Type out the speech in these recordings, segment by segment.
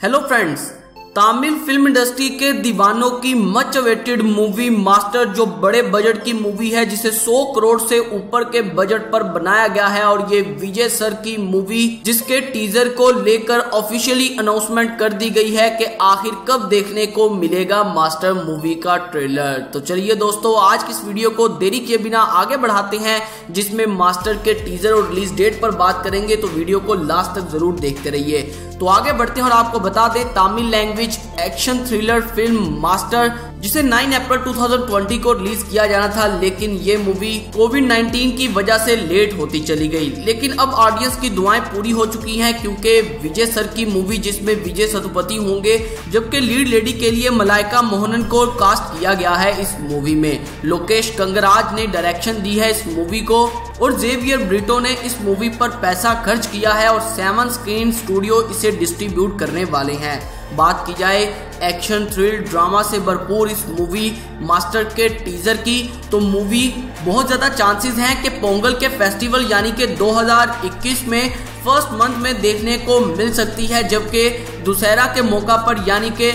Hello friends, Tamil film industry के दीवानों की मच अवेटेड मूवी मास्टर जो बड़े बजट की मूवी है जिसे 100 करोड़ से ऊपर के बजट पर बनाया गया है और ये विजय सर की मूवी जिसके टीजर को लेकर ऑफिशियली अनाउंसमेंट कर दी गई है कि आखिर कब देखने को मिलेगा मास्टर मूवी का ट्रेलर। तो चलिए दोस्तों, आज की इस वीडियो को देरी किए बिना आगे बढ़ाते हैं जिसमें मास्टर के टीजर और रिलीज डेट पर बात करेंगे, तो वीडियो को लास्ट तक जरूर देखते रहिए। तो आगे बढ़ते हैं और आपको बता दें, Tamil language action thriller film Master जिसे 9 अप्रैल 2020 को रिलीज किया जाना था, लेकिन ये मूवी कोविड-19 की वजह से लेट होती चली गई। लेकिन अब ऑडियंस की दुआएं पूरी हो चुकी हैं क्योंकि विजय सर की मूवी जिसमें विजय सेतुपति होंगे, जबकि लीड लेडी के लिए मलाइका मोहनन को कास्ट किया गया है। इस मूवी में लोकेश कंगराज ने डायरेक्शन दी है इस मूवी को और जेवियर ब्रिटो ने इस मूवी पर पैसा खर्च किया है और 7 स्क्रीन स्टूडियो इसे डिस्ट्रीब्यूट करने वाले हैं। बात की जाए एक्शन थ्रिल ड्रामा से भरपूर इस मूवी मास्टर के टीजर की, तो मूवी बहुत ज्यादा चांसेस हैं कि पोंगल के फेस्टिवल यानी कि 2021 में फर्स्ट मंथ में देखने को मिल सकती है, जबकि दुशहरा के मौका पर यानी कि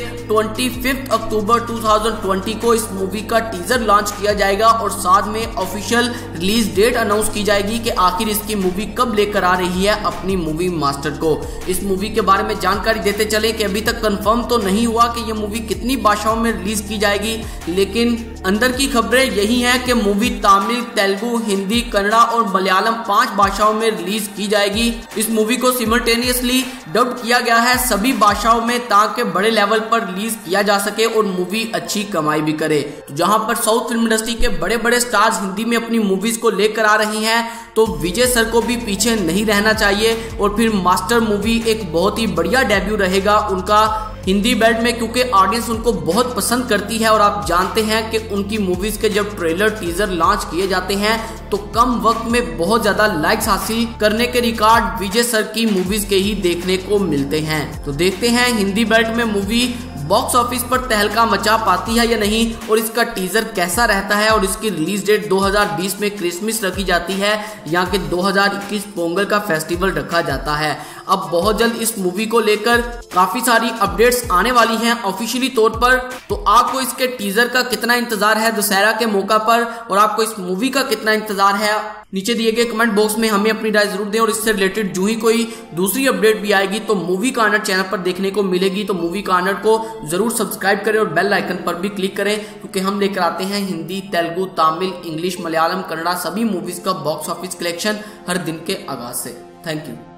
25 अक्टूबर 2020 को इस मूवी का टीजर लॉन्च किया जाएगा और साथ में ऑफिशियल रिलीज डेट अनाउंस की जाएगी कि आखिर इसकी मूवी कब लेकर आ रही है अपनी मूवी मास्टर को। इस मूवी के बारे में जानकारी देते चले कि अभी तक कंफर्म तो नहीं हुआ कि यह मूवी कितनी भाषाओं में रिलीज की जाएगी, लेकिन अंदर की खबरें यही हैं कि मूवी तमिल, तेलुगु, हिंदी, कन्नड़ा और मलयालम 5 भाषाओं में रिलीज की जाएगी। इस मूवी को सिमल्टेनियसली डब किया गया है सभी भाषाओं में ताकि बड़े लेवल पर रिलीज किया जा सके और मूवी अच्छी कमाई भी करे। जहां पर साउथ फिल्म इंडस्ट्री के बड़े बड़े स्टार्स हिंदी में अपनी मूवीज को लेकर आ रही हैं, तो विजय सर को भी पीछे नहीं रहना चाहिए और फिर मास्टर मूवी एक बहुत ही बढ़िया डेब्यू रहेगा उनका हिंदी बेल्ट में, क्योंकि ऑडियंस उनको बहुत पसंद करती है और आप जानते हैं कि उनकी मूवीज के जब ट्रेलर टीजर लॉन्च किए जाते हैं तो कम वक्त में बहुत ज्यादा लाइक्स हासिल करने के रिकॉर्ड विजय सर की मूवीज के ही देखने को मिलते हैं। तो देखते हैं हिंदी बेल्ट में मूवी बॉक्स ऑफिस पर तहलका मचा पाती है या नहीं और इसका टीजर कैसा रहता है और इसकी रिलीज डेट 2020 में क्रिसमस रखी जाती है या कि 2021 पोंगल का फेस्टिवल रखा जाता है। अब बहुत जल्द इस मूवी को लेकर काफी सारी अपडेट्स आने वाली हैं ऑफिशियली तौर पर, तो आपको इसके टीजर का कितना इंतजार है दुशहरा के मौका पर और आपको इस मूवी का कितना इंतजार है, नीचे दिए गए कमेंट बॉक्स में हमें अपनी राय जरूर दें। और इससे रिलेटेड जो ही कोई दूसरी अपडेट भी आएगी तो मूवी कॉर्नर चैनल पर देखने को मिलेगी, तो मूवी कॉर्नर को जरूर सब्सक्राइब करें और बेल आइकन पर भी क्लिक करें, क्योंकि हम लेकर आते हैं हिंदी, तेलुगु, तमिल, इंग्लिश, मलयालम, कन्नड़ा सभी मूवीज का बॉक्स ऑफिस कलेक्शन हर दिन के आगाज से। Thank you.